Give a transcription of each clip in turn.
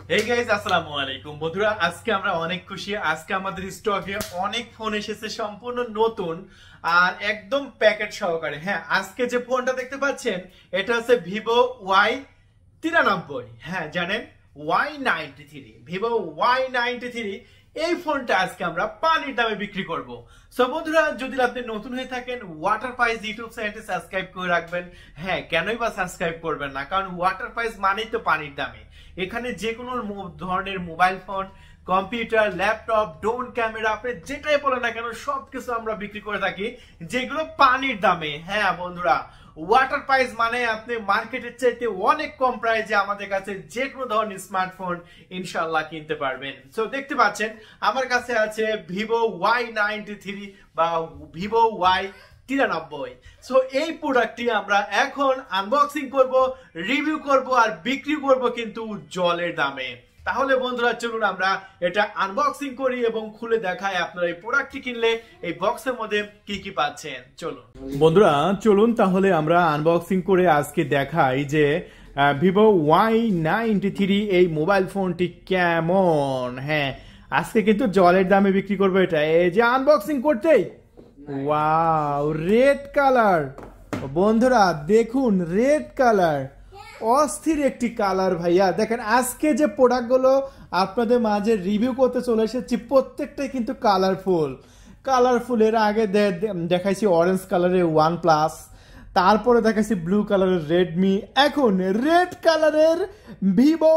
এই গাইস আসসালামু আলাইকুম বন্ধুরা, আজকে আমরা অনেক খুশি। আজকে আমাদের স্টকে অনেক ফোন এসেছে সম্পূর্ণ নতুন আর একদম প্যাকেট সহকারে। হ্যাঁ, আজকে যে ফোনটা দেখতে পাচ্ছেন এটা হচ্ছে ভিভো Y93। হ্যাঁ জানেন, Y93, ভিভো Y93। এই ফোনটা আজকে আমরা পানির দামে বিক্রি করব। সো বন্ধুরা, যদি আপনি নতুন হয়ে থাকেন ওয়াটার প্রাইস ইউটিউব চ্যানেলটি সাবস্ক্রাইব করে রাখবেন। হ্যাঁ, কেনই বা সাবস্ক্রাইব করবেন না, কারণ ওয়াটার প্রাইস মানেই তো পানির দামে। এখানে যে কোনো ধরনের mobile phone, computer, laptop, drone camera, আপনি যেটাই বলেন না কেন সবকিছু আমরা বিক্রি করে থাকি যেগুলো পানির দামে। হ্যাঁ বন্ধুরা, ওয়াটার প্রাইস মানে আপনি মার্কেটের চাইতে অনেক কম প্রাইসে আমাদের কাছে যে কোনো ধরনের স্মার্টফোন ইনশাআল্লাহ কিনতে পারবেন। সো দেখতে পাচ্ছেন আমার কাছে আছে ভিভো Y93 বা ভিভো Y93। সো এই প্রোডাক্টটি আমরা এখন আনবক্সিং করব, রিভিউ করব আর বিক্রি করব কিন্তু জলের দামে। তাহলে বন্ধুরা চলুন আমরা এটা আনবক্সিং করি এবং খুলে দেখাই আপনারা এই প্রোডাক্টটি কিনলে এই বক্সের মধ্যে কি কি পাচ্ছেন। চলুন বন্ধুরা, চলুন তাহলে আমরা আনবক্সিং করে আজকে দেখাই যে ভিভো Y93 এই মোবাইল ফোনটি কেমন। হ্যাঁ, আজকে কিন্তু জলের দামে বিক্রি করবো এটা। এই যে আনবক্সিং করতেই ওয়াও, রেড কালার বন্ধুরা, দেখুন রেড কালার, অস্থির একটি কালার ভাইয়া। দেখেন আজকে যে প্রোডাক্টগুলো আপনাদের মাঝে রিভিউ করতে চলে এসেছি প্রত্যেকটাই কিন্তু কালারফুল। এর আগে দেখাইছি অরেঞ্জ কালারের OnePlus, তারপরে দেখাইছি ব্লু কালারের রেডমি, এখন রেড কালারের ভিভো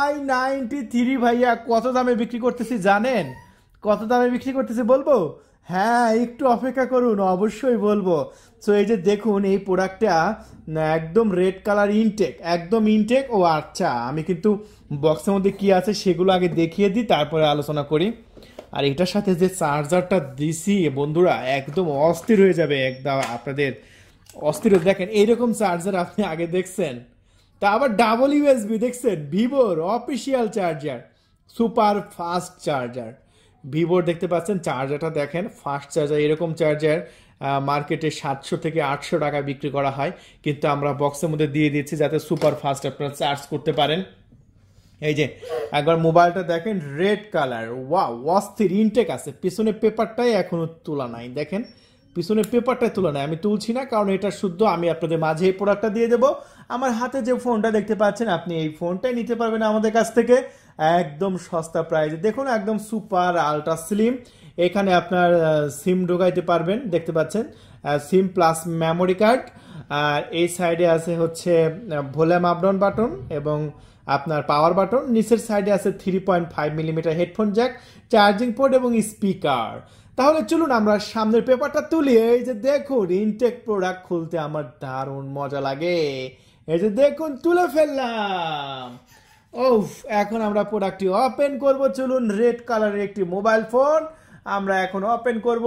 Y93 ভাইয়া। কত দামে বিক্রি করতেছি জানেন? কত দামে বিক্রি করতেছি বলবো? হ্যাঁ, একটু অপেক্ষা করুন, অবশ্যই বলবো। সো এই যে দেখুন এই প্রোডাক্টটা একদম রেড কালার, একদম ইনটেক। ও আচ্ছা, আমি কিন্তু বক্সের মধ্যে কি আছে সেগুলো আগে দেখিয়ে দিই, তারপরে আলোচনা করি। আর এটার সাথে যে চার্জারটা দিছি বন্ধুরা, একদম অস্থির হয়ে যাবে একদম আপনাদের। অস্থির দেখেন, এইরকম চার্জার আপনি আগে দেখছেন? তা আবার ডাবল USB দেখছেন? ভিভোর official charger, super fast charger ভিভোর। দেখতে পাচ্ছেন চার্জারটা দেখেন, ফাস্ট চার্জার। এরকম চার্জার মার্কেটে 700 থেকে 800 টাকা বিক্রি করা হয়, কিন্তু আমরা বক্সের মধ্যে দিয়ে দিচ্ছি যাতে সুপার ফাস্ট আপনারা চার্জ করতে পারেন। এই যে একবার মোবাইলটা দেখেন, রেড কালার, ওয়াও, অস্থির ইনটেক আছে। পিছনে পেপারটাই এখনো তোলা নাই, দেখেন পিছনে পেপারটাই তোলা নাই। আমি তুলছি না কারণ এটা শুদ্ধ, আমি আপনাদের মাঝে এই প্রোডাক্টটা দিয়ে দেবো। আমার হাতে যে ফোনটা দেখতে পাচ্ছেন আপনি এই ফোনটাই নিতে পারবেন আমাদের কাছ থেকে একদম সস্তা প্রাইসে। দেখুন একদম সুপার আলট্রা স্লিম। এখানে আপনার সিম ঢোকাইতে পারবেন, দেখতে পাচ্ছেন সিম প্লাস মেমোরি কার্ড। আর এই সাইডে আছে হচ্ছে ভলিউম আপ ডাউন বাটন এবং আপনার পাওয়ার বাটন। নিচের সাইডে আছে 3.5 millimetre headphone jack, charging port এবং স্পিকার। তাহলে চলুন আমরা সামনের পেপারটা তুলি। এই যে দেখুন ইনটেক প্রোডাক্ট খুলতে আমার দারুণ মজা লাগে। এই যে দেখুন তুলে ফেললাম। ওফ, এখন আমরা প্রোডাক্টটি ওপেন করব। চলুন, রেড কালারের একটি মোবাইল ফোন আমরা এখন ওপেন করব।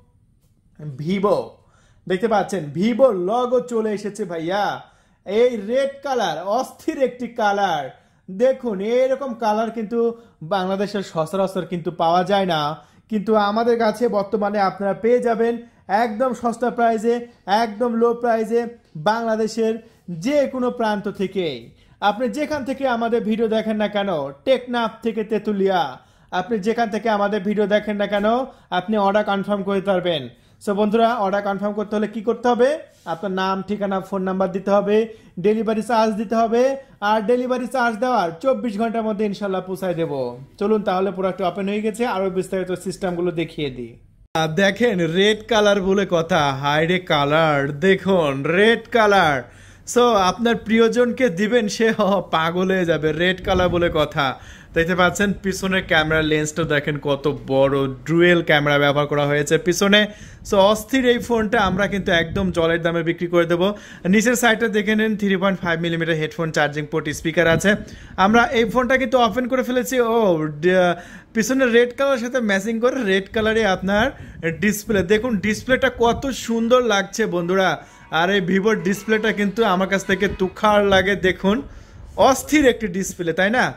ভিভো, দেখতে পাচ্ছেন ভিভোর লগো চলে এসেছে ভাইয়া। এই রেড কালার অস্থির একটি কালার। দেখুন এরকম কালার কিন্তু বাংলাদেশের সচরাচর কিন্তু পাওয়া যায় না, কিন্তু আমাদের কাছে বর্তমানে আপনারা পেয়ে যাবেন একদম সস্তা প্রাইসে, একদম লো প্রাইসে, বাংলাদেশের যে কোনো প্রান্ত থেকে। আপনি যেখান থেকে আমাদের ভিডিও দেখেন না কেন, টেকনাফ থেকে তেতুলিয়া, আপনি যেখান থেকে আমাদের ভিডিও দেখেন না কেন আপনি অর্ডার কনফার্ম করতে পারবেন। সো বন্ধুরা, অর্ডার কনফার্ম করতে হলে কি করতে হবে? আপনার নাম, ঠিকানা, ফোন নাম্বার দিতে হবে, ডেলিভারি চার্জ দিতে হবে। আর ডেলিভারি চার্জ দেওয়ার 24 ঘন্টার মধ্যে ইনশাল্লাহ পৌঁছায় দেবো। চলুন তাহলে প্রোডাক্ট ওপেন হয়ে গেছে, আরো বিস্তারিত সিস্টেমগুলো দেখিয়ে দিই। দেখেন রেড কালার বলে কথা, হাই রে কালার, দেখুন রেড কালার। সো আপনার প্রিয়জনকে দিবেন, সে পাগল হয়ে যাবে। রেড কালার বলে কথা। দেখতে পাচ্ছেন পিছনের ক্যামেরা লেন্সটা দেখেন কত বড়, ডুয়েল ক্যামেরা ব্যবহার করা হয়েছে পিছনে। সো অস্থির এই ফোনটা আমরা কিন্তু একদম জলের দামে বিক্রি করে দেবো। নিচের সাইডটা দেখে নিন, 3.5 millimetre headphone, charging port, speaker আছে। আমরা এই ফোনটা কিন্তু ওপেন করে ফেলেছি। ও পিছনে রেড কালারের সাথে ম্যাচিং করে রেড কালারে আপনার ডিসপ্লে, দেখুন ডিসপ্লেটা কত সুন্দর লাগছে বন্ধুরা। আর এই ভিভোর ডিসপ্লেটা কিন্তু আমার কাছ থেকে তুখার লাগে। দেখুন অস্থির একটি ডিসপ্লে, তাই না?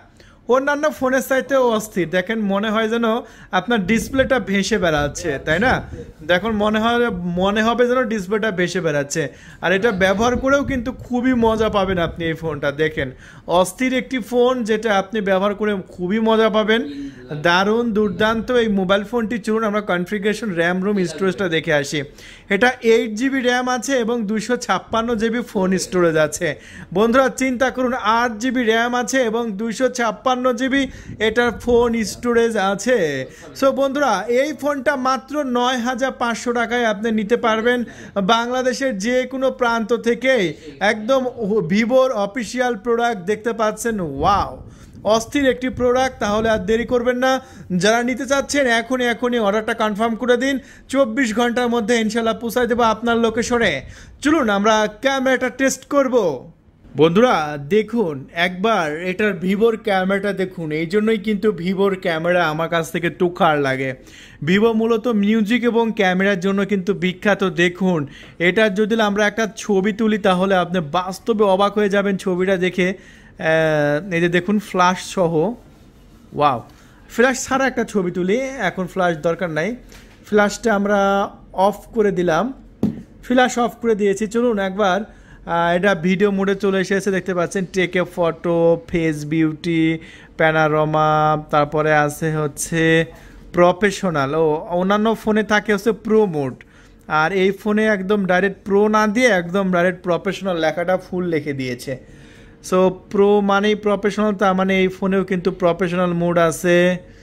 অন্যান্য ফোনের চাইতেও অস্থির। দেখেন মনে হয় যেন আপনার ডিসপ্লেটা ভেসে বেড়াচ্ছে, তাই না? দেখুন মনে হবে যেন ডিসপ্লেটা ভেসে বেড়াচ্ছে। আর এটা ব্যবহার করেও কিন্তু খুবই মজা পাবেন আপনি এই ফোনটা। দেখেন অস্থির একটি ফোন, যেটা আপনি ব্যবহার করে খুবই মজা পাবেন। দারুণ দুর্দান্ত এই মোবাইল ফোনটি। চলুন আমরা কনফিগারেশন, র্যাম, রোম, স্টোরেজটা দেখে আসি। এটা 8GB র্যাম আছে এবং 256GB ফোন স্টোরেজ আছে। বন্ধুরা চিন্তা করুন, 8GB র্যাম আছে এবং 256GB এটার ফোন স্টোরেজ আছে। সো বন্ধুরা এই ফোনটা মাত্র 9,500 টাকায় আপনি নিতে পারবেন বাংলাদেশের যে কোনো প্রান্ত থেকে। একদম ভিভোর অফিসিয়াল প্রোডাক্ট দেখতে পাচ্ছেন। ওয়াও, অস্থির একটি প্রোডাক্ট। তাহলে আর দেরি করবেন না, যারা নিতে চাচ্ছেন এখনই অর্ডারটা কনফার্ম করে দিন। 24 ঘন্টার মধ্যে ইনশাল্লাহ পৌঁছায় দেবো আপনার লোকেশনে। চলুন আমরা ক্যামেরাটা টেস্ট করব। বন্ধুরা দেখুন একবার এটার ভিভোর ক্যামেরাটা দেখুন। এই জন্যই কিন্তু ভিভোর ক্যামেরা আমার কাছ থেকে তুখার লাগে। ভিভো মূলত মিউজিক এবং ক্যামেরার জন্য কিন্তু বিখ্যাত। দেখুন এটার যদি আমরা একটা ছবি তুলি তাহলে আপনি বাস্তবে অবাক হয়ে যাবেন ছবিটা দেখে। এই যে দেখুন ফ্ল্যাশ সহ। ওয়াও, ফ্ল্যাশ ছাড়া একটা ছবি তুলি, এখন ফ্ল্যাশ দরকার নাই। ফ্ল্যাশটা আমরা অফ করে দিলাম, ফ্ল্যাশ অফ করে দিয়েছি। চলুন একবার এটা ভিডিও মোডে চলে এসেছে, দেখতে পাচ্ছেন take a photo, face beauty, panorama, তারপরে আছে হচ্ছে প্রফেশনাল। ও অন্যান্য ফোনে থাকে হচ্ছে প্রো মোড, আর এই ফোনে একদম ডাইরেক্ট প্রো না দিয়ে একদম ডাইরেক্ট প্রফেশনাল লেখাটা ফুল লিখে দিয়েছে। সো প্রো মানেই প্রফেশনাল, তার মানে এই ফোনেও কিন্তু প্রফেশনাল মোড আছে।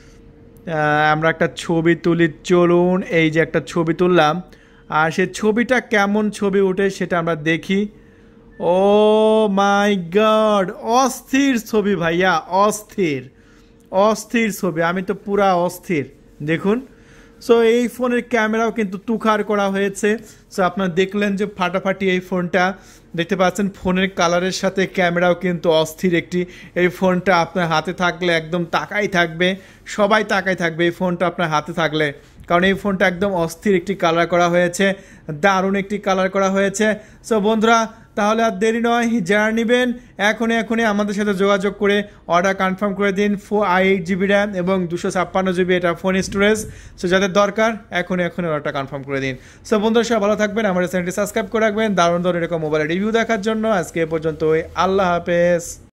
আমরা একটা ছবি তুলি, চলুন এই যে একটা ছবি তুললাম, আর সে ছবিটা কেমন ছবি ওঠে সেটা আমরা দেখি। ও মাই গড, অস্থির ছবি ভাইয়া, অস্থির অস্থির ছবি, আমি তো পুরা অস্থির। দেখুন সো এই ফোনের ক্যামেরাও কিন্তু তুখার করা হয়েছে। সো আপনারা দেখলেন যে ফাটাফাটি এই ফোনটা দেখতে পাচ্ছেন। ফোনের কালারের সাথে ক্যামেরাও কিন্তু অস্থির একটি। এই ফোনটা আপনার হাতে থাকলে একদম তাকাই থাকবে, সবাই তাকাই থাকবে এই ফোনটা আপনার হাতে থাকলে, কারণ এই ফোনটা একদম অস্থির একটি কালার করা হয়েছে, দারুণ একটি কালার করা হয়েছে। সো বন্ধুরা তাহলে আর দেরি নয়, যারা নেবেন এখনই আমাদের সাথে যোগাযোগ করে অর্ডার কনফার্ম করে দিন। 8GB র্যাম এবং 256GB এটা ফোন স্টোরেজ। সো যাদের দরকার এখনই অর্ডারটা কনফার্ম করে দিন। সো বন্ধুরা সবাই ভালো থাকবেন, আমাদের চ্যানেলটি সাবস্ক্রাইব করে রাখবেন দারুণ এরকম মোবাইলের রিভিউ দেখার জন্য। আজকে এ পর্যন্তই, আল্লাহ হাফেজ।